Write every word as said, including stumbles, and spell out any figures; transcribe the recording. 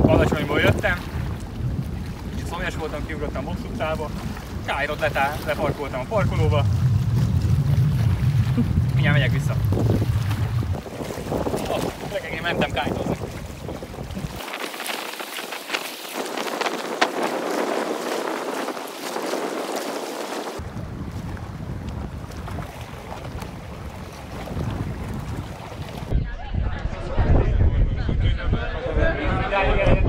Alacsonyból jöttem, és szomjas voltam, kiugrottam a box utcába, Káirot letá, leparkoltam a parkolóba, mindjárt megyek vissza. Oh, gyerekek, én mentem kájtozni. Yeah, yeah, yeah.